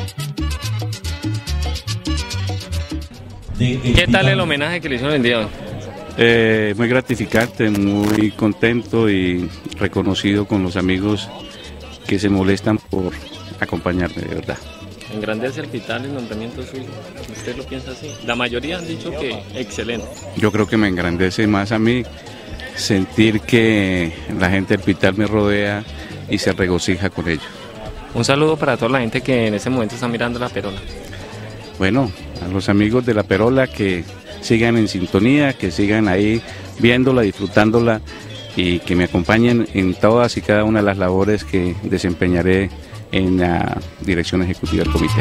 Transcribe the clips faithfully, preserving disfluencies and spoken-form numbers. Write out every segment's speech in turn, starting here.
¿Qué tal el homenaje que le hicieron el día de hoy? Eh, muy gratificante, muy contento y reconocido con los amigos que se molestan por acompañarme, de verdad. Engrandece el Pital el nombramiento suyo, ¿usted lo piensa así? La mayoría han dicho que excelente. Yo creo que me engrandece más a mí sentir que la gente del Pital me rodea y se regocija con ello. Un saludo para toda la gente que en ese momento está mirando La Perola. Bueno, a los amigos de La Perola que sigan en sintonía, que sigan ahí viéndola, disfrutándola y que me acompañen en todas y cada una de las labores que desempeñaré en la dirección ejecutiva del comité.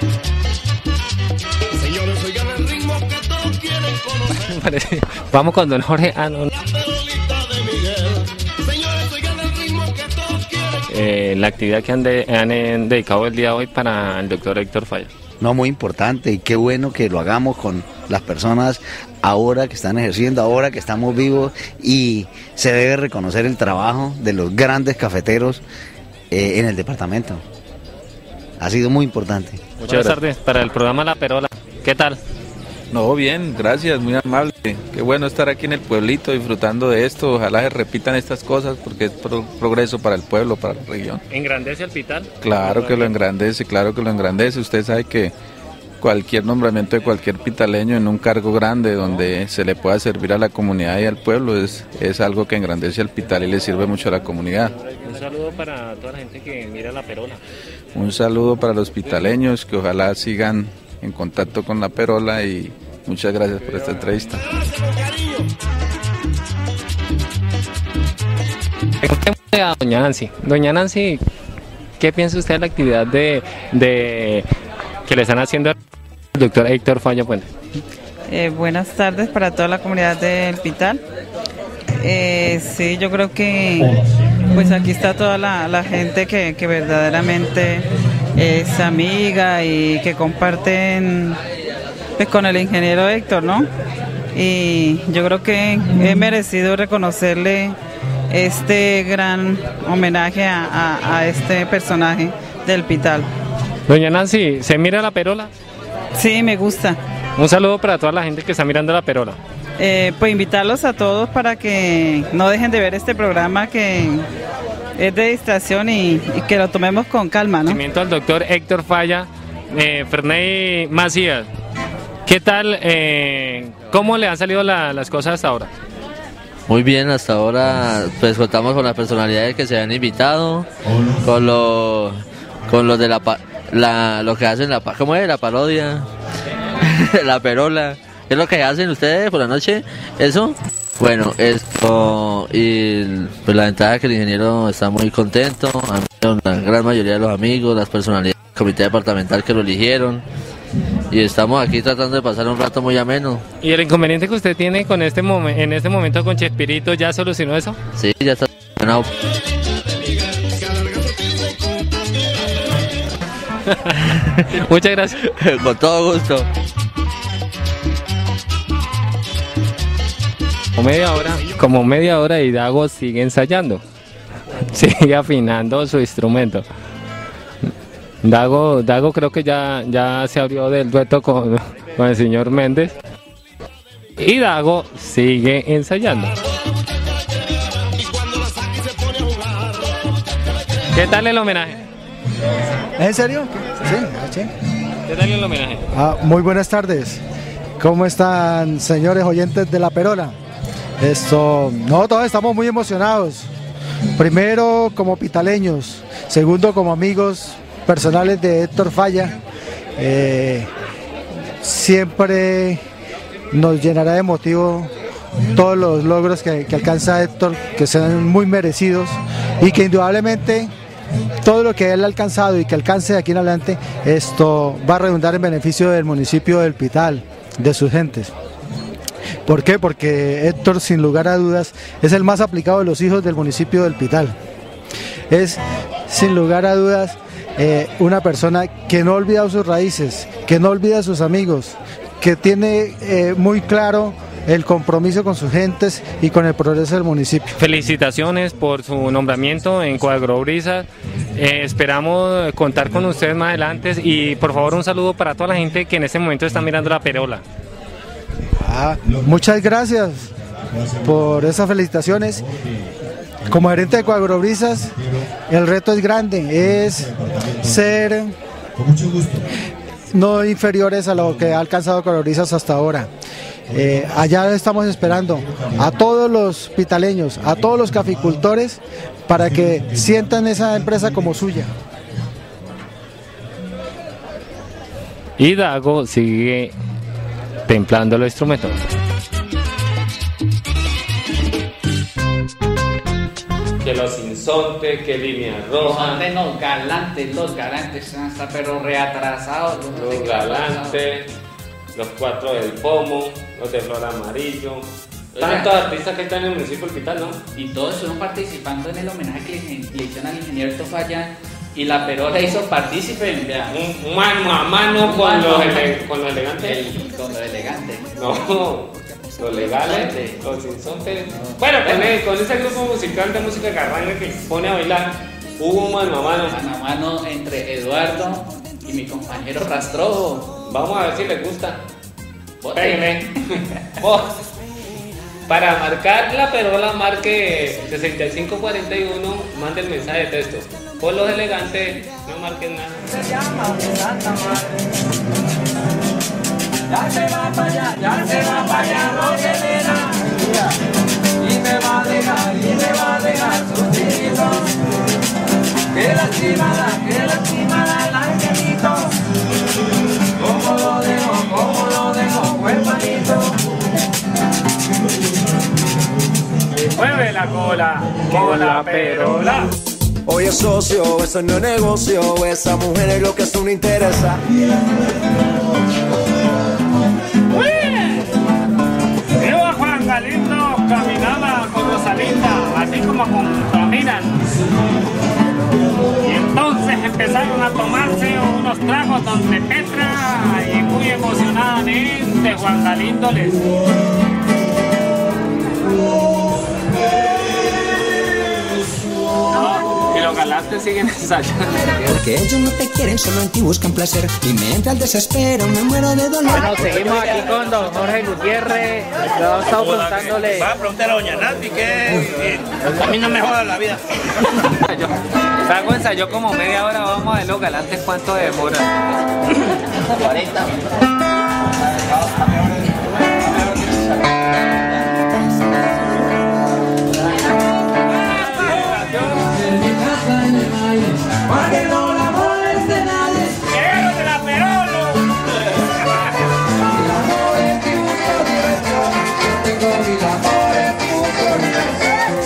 Vamos con don Jorge. Ah, no. Eh, la actividad que han, de, han eh, dedicado el día de hoy para el doctor Héctor Falla. No, muy importante y qué bueno que lo hagamos con las personas ahora que están ejerciendo, ahora que estamos vivos, y se debe reconocer el trabajo de los grandes cafeteros eh, en el departamento. Ha sido muy importante. Muchas Buenas tardes para el programa La Perola. ¿Qué tal? No, bien, gracias, muy amable. Qué bueno estar aquí en el pueblito disfrutando de esto. Ojalá se repitan estas cosas porque es pro progreso para el pueblo, para la región. ¿Engrandece el Pital? Claro que lo engrandece, claro que lo engrandece. Usted sabe que cualquier nombramiento de cualquier pitaleño en un cargo grande donde se le pueda servir a la comunidad y al pueblo es, es algo que engrandece al Pital y le sirve mucho a la comunidad. Un saludo para toda la gente que mira La Perola. Un saludo para los pitaleños que ojalá sigan en contacto con La Perola y muchas gracias por esta entrevista. A doña Nancy. Doña Nancy, ¿qué piensa usted de la actividad de, de que le están haciendo al doctor Héctor Falla Puente? Eh, buenas tardes para toda la comunidad del Pital. Eh, sí, yo creo que pues aquí está toda la, la gente que, que verdaderamente es amiga y que comparten pues, con el ingeniero Héctor, ¿no? Y yo creo que he merecido reconocerle este gran homenaje a, a, a este personaje del Pital. Doña Nancy, ¿se mira La Perola? Sí, me gusta. Un saludo para toda la gente que está mirando La Perola. Eh, pues invitarlos a todos para que no dejen de ver este programa que es de distracción y, y que lo tomemos con calma, ¿no? Seguimiento al doctor Héctor Falla, eh, Ferney Macías. ¿Qué tal? Eh, ¿Cómo le han salido la, las cosas hasta ahora? Muy bien, hasta ahora pues contamos con las personalidades que se han invitado, con los con los de la, la lo que hacen la ¿cómo es? La parodia, La Perola. ¿Qué es lo que hacen ustedes por la noche? ¿Eso? Bueno, esto y pues la ventaja es que el ingeniero está muy contento, la gran mayoría de los amigos, las personalidades del comité departamental que lo eligieron, y estamos aquí tratando de pasar un rato muy ameno. ¿Y el inconveniente que usted tiene con este momen en este momento con Chespirito ya solucionó eso? Sí, ya está solucionado. Muchas gracias. Con todo gusto. Como media hora, como media hora y Dago sigue ensayando, sigue afinando su instrumento. Dago, Dago creo que ya, ya se abrió del dueto con, con el señor Méndez y Dago sigue ensayando. ¿Qué tal el homenaje? ¿En serio? Sí, sí. ¿Qué tal el homenaje? Ah, muy buenas tardes. ¿Cómo están, señores oyentes de La Perola? Esto, no, todos estamos muy emocionados. Primero como pitaleños, segundo como amigos personales de Héctor Falla. Eh, siempre nos llenará de motivo todos los logros que, que alcanza Héctor, que sean muy merecidos y que indudablemente todo lo que él ha alcanzado y que alcance de aquí en adelante, esto va a redundar en beneficio del municipio del Pital, de sus gentes. ¿Por qué? Porque Héctor, sin lugar a dudas, es el más aplicado de los hijos del municipio del Pital. Es, sin lugar a dudas, eh, una persona que no ha olvidado sus raíces, que no olvida a sus amigos, que tiene eh, muy claro el compromiso con sus gentes y con el progreso del municipio. Felicitaciones por su nombramiento en Coagrobrisas. Eh, esperamos contar con ustedes más adelante y por favor un saludo para toda la gente que en este momento está mirando la perola. Ah, muchas gracias por esas felicitaciones. Como gerente de Coagrobrisas, el reto es grande, es ser no inferiores a lo que ha alcanzado Coagrobrisas hasta ahora. Eh, allá estamos esperando a todos los pitaleños, a todos los caficultores, para que sientan esa empresa como suya. Y Dago sigue templando los instrumentos. Que los insontes, que línea roja. Los no, galantes, los galantes, están hasta pero reatrasados. Los, los galantes, los cuatro del pomo, los de flor amarillo. Tantos artistas que están en el municipio del Pital, ¿no? Y todos estuvieron participando en el homenaje que le hicieron al ingeniero Tofalla. Y la perola hizo partícipe, vea. Un mano a mano con, mano los, ele con los elegantes. El, con los elegantes. No. Los legales, los insontes. No. Bueno, con, el, con ese grupo musical de música carranga que pone a bailar, hubo un mano a mano. Mano a mano entre Eduardo y mi compañero Rastrojo. Vamos a ver si les gusta. Pégale. Para marcar la perola, marque sesenta y cinco cuarenta y uno, mande el mensaje de texto. Por los elegantes, no marquen nada. Se llama Santa Madre. Ya se va para allá, ya se va para allá, Rogelena. Y me va a dejar, y me va a dejar sus hijos. Que lastimada, que lastimada el angelito. Cómo lo dejo, cómo lo dejo, huerfanito. Mueve la cola, con la perola. Oye socio, eso no es negocio, esa mujer es lo que eso no interesa. Galindo caminaba con Rosalinda, así como con Ramiran. Y entonces empezaron a tomarse unos tragos donde Petra, y muy emocionadamente Juan Galindo les... No, y los galantes siguen ensayando. Porque ellos no te quieren, solo en ti buscan placer. Y me entra el desespero, me muero de dolor. Bueno, seguimos aquí con don Jorge Gutiérrez. Yo he estado preguntándole. Va a preguntar a doña Nati que a mí no me joda la vida. Sago ensayó como media hora, vamos a ver los galantes cuánto demora. cuarenta. Para que no la moleste nadie. ¡Quiero de la perola! El amor es mi única diversión. Tengo mi amor es mi única diversión.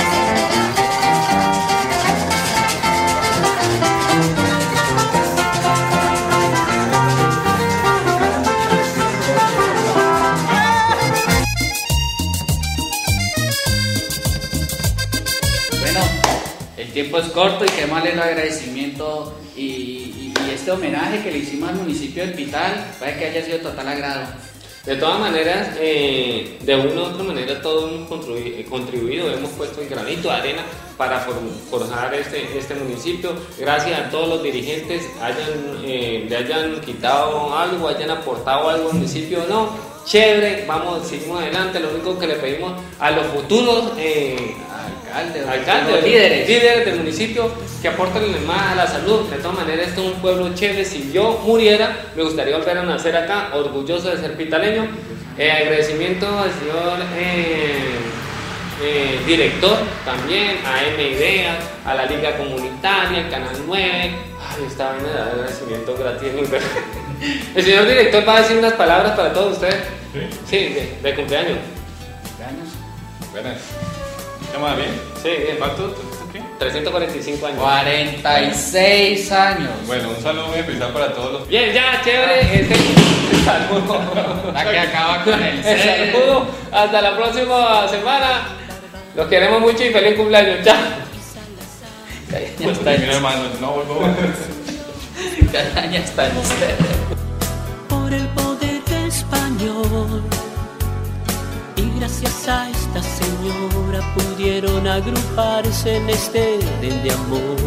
Bueno, el tiempo es corto y queremos darle el agradecimiento y, y, y este homenaje que le hicimos al municipio del Pital, para que haya sido total agrado. De todas maneras, eh, de una u otra manera todos hemos contribuido, hemos puesto el granito de arena para for forjar este, este municipio. Gracias a todos los dirigentes, hayan, eh, le hayan quitado algo, hayan aportado algo al municipio o no. Chévere, vamos, seguimos adelante. Lo único que le pedimos a los futuros eh, alcaldes, alcaldes líderes. líderes del municipio que aporten más a la salud. De todas maneras, esto es un pueblo chévere. Si yo muriera, me gustaría volver a nacer acá, orgulloso de ser pitaleño. Eh, agradecimiento al señor eh, eh, director también, a M Ideas, a la Liga Comunitaria, al Canal nueve. Ay, esta vaina de agradecimiento gratis. El señor director va a decir unas palabras para todos ustedes. Sí, sí, de, de cumpleaños. ¿Cumpleaños? Buenas. ¿Cómo va bien? Sí, bien. ¿Cuánto? ¿Qué? trescientos cuarenta y cinco años. cuarenta y seis años. Bueno, un saludo muy especial para todos los... Bien, ya, chévere. Este... saludo. La que acaba con el el saludo. Hasta la próxima semana. Los queremos mucho y feliz cumpleaños. Chao. Pues, mi hermano, no vuelvo. Caraña está en usted. Por el poder español Y gracias a esta señora pudieron agruparse en este Edén de amor.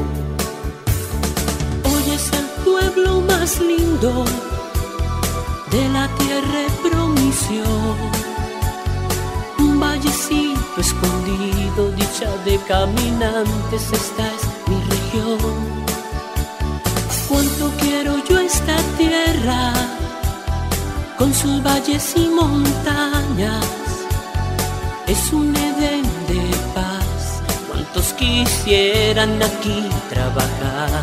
Hoy es el pueblo más lindo de la tierra de promisión, un vallecito escondido, dicha de caminantes, esta es mi región. Cuánto quiero yo esta tierra, con sus valles y montañas, es un Edén de paz, cuántos quisieran aquí trabajar.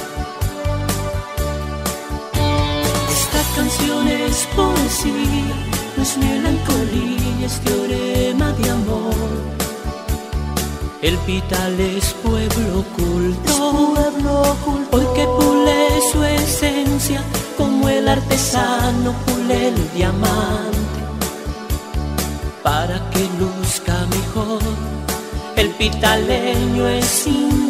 Esta canción es poesía, no es melancolía, es teorema de amor. El Pital es pueblo oculto, hoy que pule su esencia, como el artesano pule el diamante, para que luzca mejor. El pitaleño es sin